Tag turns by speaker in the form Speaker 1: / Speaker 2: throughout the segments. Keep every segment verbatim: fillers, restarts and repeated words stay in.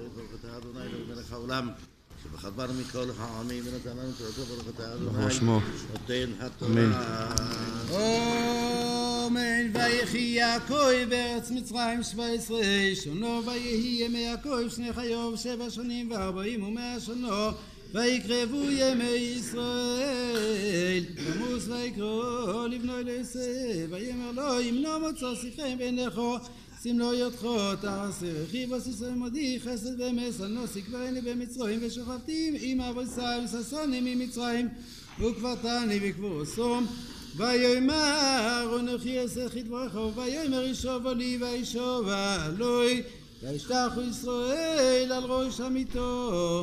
Speaker 1: ברוך אתה אדוני אלוהינו מלך העולם שבחבר מכל העמים ונתן לנו תורתו ברוך אתה אדוני
Speaker 2: ברוך שמו.
Speaker 1: נותן התורה.
Speaker 3: אמן. ויחי יעקב בארץ מצרים שבע עשרה שנו ויהי ימי יעקב שני חיוב שבע שנים וארבעים ומאה שנו ויקרבו ימי ישראל עמוס ויקרא לבנו ליוסף ויאמר לו אם לא מוצא שיחכם בעיניכו שים לו יודחו תעשה רכיב וסיסו עמדי חסד ואמת הנוסי קברני במצרים ושוכבתי עם אבוסי וששונים ממצרים וקברתני בקבור סום ויאמר אנוכי אעשה כדברך ויאמר ישובו לי וישובה אלוהי וישתחו ישראל על ראש עמיתו.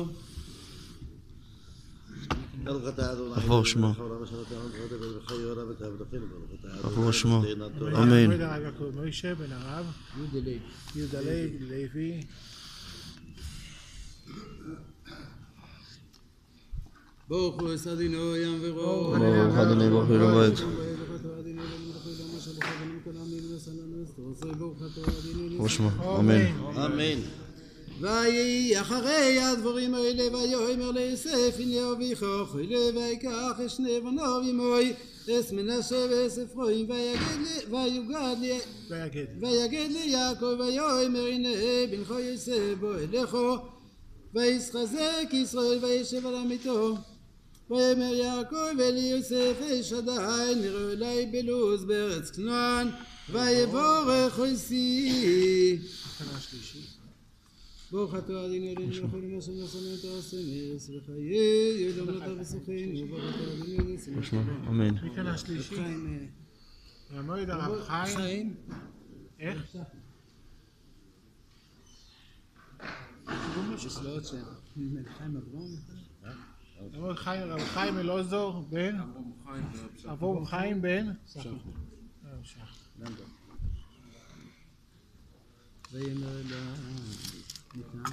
Speaker 2: ברוך שמו. ברוך שמו. אמן.
Speaker 4: מוישה בן הרב יהודה לוי
Speaker 3: ברוך הוא אדינו ים ורוח
Speaker 2: ברוך אדוני ברוך הוא לבית ברוך שמו. אמן.
Speaker 1: אמן.
Speaker 3: ויהי אחרי הדברים האלה ויאמר ליוסף הנה אביך אכלה ויקח את שני בניו עמוי אס מנשה ואס אפרים ויגד ויגד ליעקב ויאמר הנה בנך יוסף בוא אליכו וישחזק ישראל וישב על עמיתו ויאמר יעקב אל יוסף איש עדיין נראה אלי בלוז בארץ כנען ויבורך עשי. ברוך אתה אדוני אלוהינו מלך העולם אשר נתן תעשה נס וחיי עולם נתן וסוכנו ברוך אתה אדוני אלוהינו.
Speaker 2: אמן.
Speaker 4: מכאן השלישי המועד הרב חיים איך? המועד חיים רב חיים אלעזר בן אברהם חיים בן
Speaker 3: ויאמר לה ניתן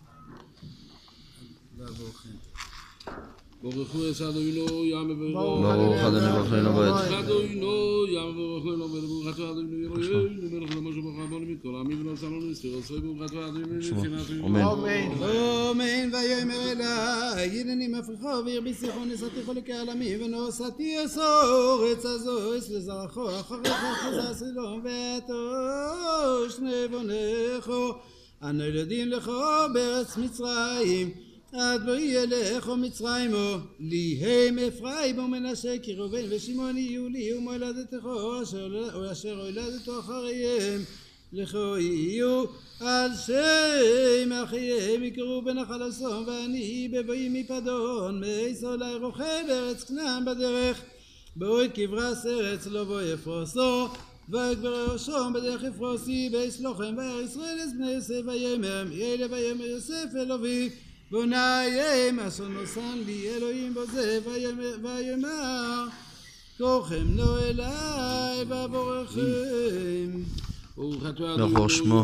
Speaker 3: ועבורכם
Speaker 1: ברוך הוא אדוני ים
Speaker 2: ברוך אדוני ברוך הוא לבית
Speaker 1: אדונו ים ברוך הוא ברוך אתה אדוני אלוהינו מלך העולם אשר בחר בנו מכל העמים ונתן לנו ישראל ברוך אתה אדוני.
Speaker 2: אמן.
Speaker 3: אמן. ויאמר אלי הנני מפריחו וירביסךו נשאתיכו לקהל עמים ונושאתי אסור עץ הזוהס לזרעו אחריך אחוזה סדום ועתו שני בניכו אנו ילדים לך בארץ מצרים עד בואי אליך מצרימו לי הם אפרים ומנשה כי ראובן ושמעון יהיו לי ומולדתך אשר הולדתו אחריהם לך יהיו על שם אחיהם יקראו בנחל השום ואני בבואי מפדון מאיסולי רוכב בארץ כנען בדרך בעוד כברס ארץ לא בוא יפרוסו ויקבר ראשום בדרך יפרוסי ביסלוחם וירא ישראל את בני יוסף ויאמר אלה ויאמר יוסף אל אבי בוניים אשר נוסן לי אלוהים בזה ויאמר כוחם לא אליי ובורכם.
Speaker 2: ברוך שמו.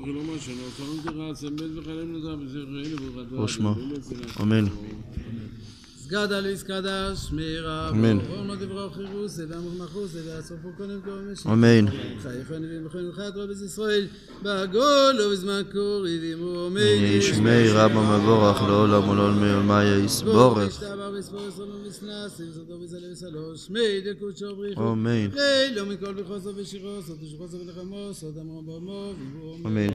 Speaker 2: ברוך שמו. אמן.
Speaker 3: סגדה ליסקדש מירה אורנו דברו חירוס ואמור מחוס והסופו קודם כל
Speaker 2: אמן.
Speaker 3: חייכו נביאים וכן לך רבס ישראל בעגול ובזמן קורי ואמרו אמן.
Speaker 2: ישמי רבא מבורך לעולם ולעולם מיומיה יסבורך. אמן.
Speaker 3: לא מכל בחוסו ושירו סוד ושחוסו ולחמו סוד אמרו במו
Speaker 2: אמן.